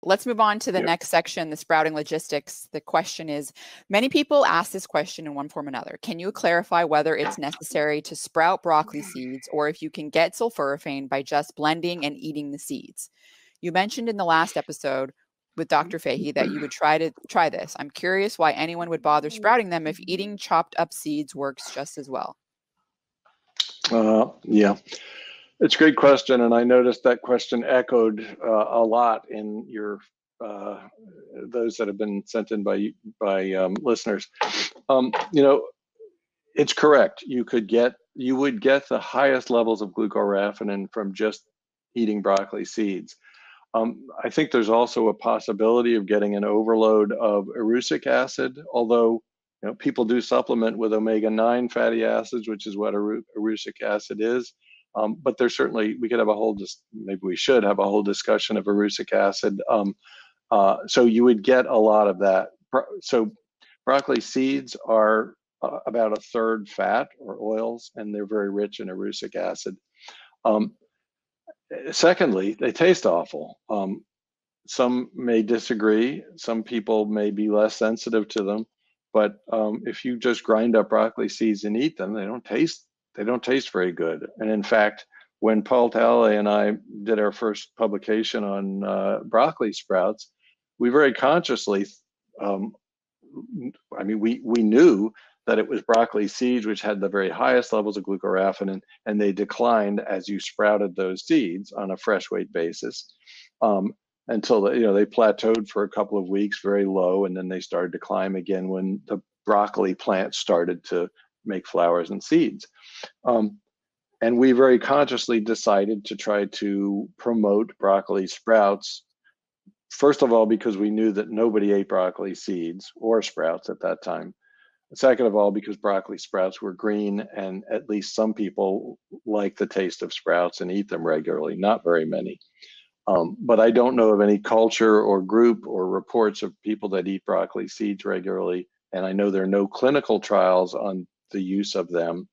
let's move on to the next section, the sprouting logistics. The question is, many people ask this question in one form or another. Can you clarify whether it's necessary to sprout broccoli seeds or if you can get sulforaphane by just blending and eating the seeds? You mentioned in the last episode with Dr. Fahey that you would try this. I'm curious why anyone would bother sprouting them if eating chopped up seeds works just as well. Yeah, it's a great question, and I noticed that question echoed a lot in your those that have been sent in by listeners. It's correct. You would get the highest levels of glucoraphanin from just eating broccoli seeds. I think there's also a possibility of getting an overload of erucic acid, although people do supplement with omega-9 fatty acids, which is what erucic acid is. But there's certainly, we could have maybe we should have a whole discussion of erucic acid. So you would get a lot of that. So broccoli seeds are about 1/3 fat or oils, and they're very rich in erucic acid. Secondly, they taste awful. Some may disagree. Some people may be less sensitive to them. But if you just grind up broccoli seeds and eat them, they don't taste very good. And in fact, when Paul Talley and I did our first publication on broccoli sprouts, we very consciously, we knew that it was broccoli seeds which had the very highest levels of glucoraphanin, and they declined as you sprouted those seeds on a fresh weight basis, until they plateaued for a couple of weeks very low, and then they started to climb again when the broccoli plant started to make flowers and seeds. And we very consciously decided to try to promote broccoli sprouts, first of all, because we knew that nobody ate broccoli seeds or sprouts at that time. Second of all, because broccoli sprouts were green, and at least some people like the taste of sprouts and eat them regularly, not very many. But I don't know of any culture or group or reports of people that eat broccoli seeds regularly, and I know there are no clinical trials on the use of them.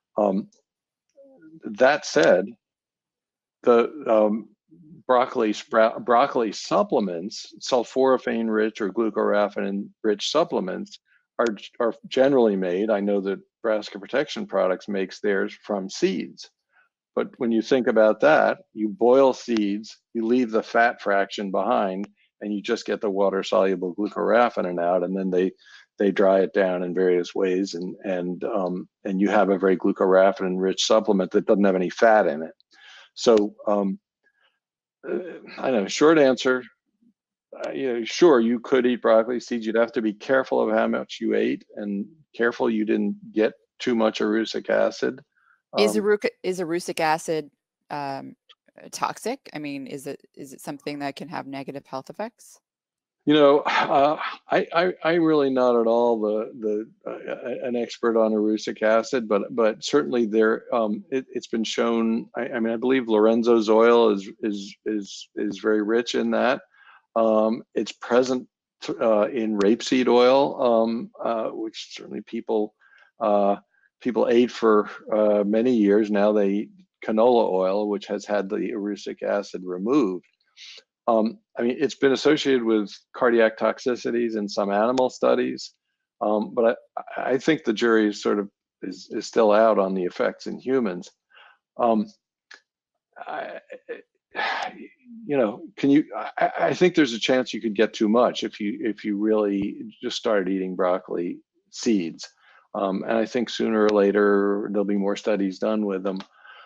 That said, the broccoli supplements, sulforaphane rich or glucoraphanin rich supplements, are generally made. I know that Nebraska Protection Products makes theirs from seeds. But when you think about that, you boil seeds, you leave the fat fraction behind, and you just get the water-soluble glucoraphanin out, and then they dry it down in various ways, and you have a very glucoraphanin-rich supplement that doesn't have any fat in it. So I know, short answer, sure, you could eat broccoli seeds. You'd have to be careful of how much you ate, and careful you didn't get too much erucic acid. Is erucic acid toxic? I mean, is it something that can have negative health effects? I really not at all an expert on erucic acid, but certainly there it's been shown. I believe Lorenzo's oil is very rich in that. It's present in rapeseed oil, which certainly people ate for many years. Now they eat canola oil, which has had the erucic acid removed. It's been associated with cardiac toxicities in some animal studies, but I think the jury is still out on the effects in humans. I think there's a chance you could get too much if you really just started eating broccoli seeds, and I think sooner or later there'll be more studies done with them.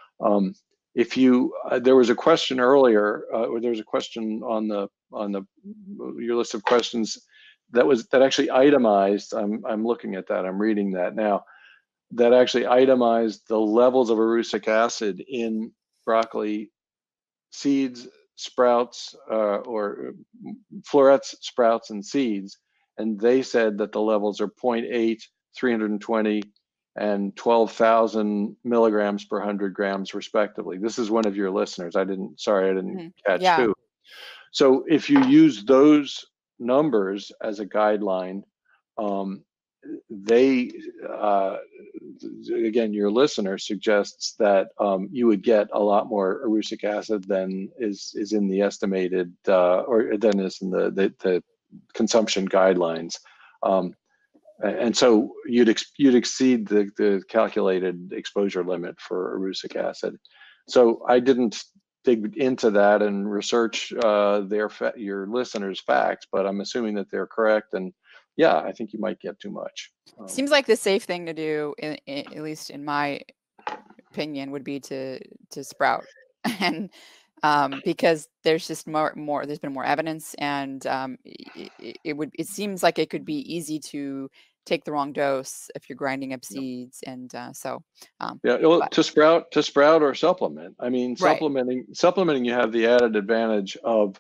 There was a question earlier, or there was a question on your list of questions that actually itemized. I'm looking at that. I'm reading that now. That actually itemized the levels of erucic acid in broccoli seeds, sprouts, or florets, sprouts, and seeds, and they said that the levels are 0.8, 320. And 12,000 milligrams per 100 grams, respectively. This is one of your listeners. I didn't catch who. So if you use those numbers as a guideline, they again, your listener suggests that you would get a lot more erucic acid than is in the estimated or than is in the consumption guidelines. And so you'd exceed the calculated exposure limit for erucic acid. So I didn't dig into that and research your listeners' facts, but I'm assuming that they're correct. And yeah, I think you might get too much. Seems like the safe thing to do, at least in my opinion, would be to sprout, and because there's just more. There's been more evidence, and it seems like it could be easy to take the wrong dose if you're grinding up seeds, and yeah, well, to sprout or supplement. I mean, right. supplementing, you have the added advantage of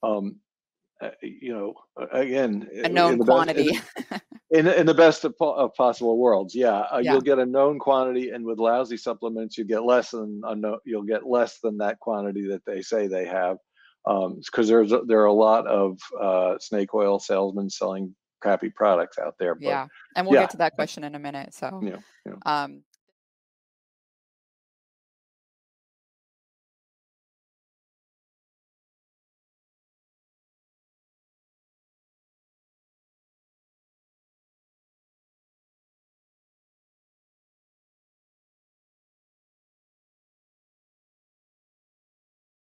again, a known quantity. In the best of possible worlds, you'll get a known quantity, and with lousy supplements, you get less than you'll get less than that quantity that they say they have, because there are a lot of snake oil salesmen selling crappy products out there. But, and we'll get to that question in a minute. So,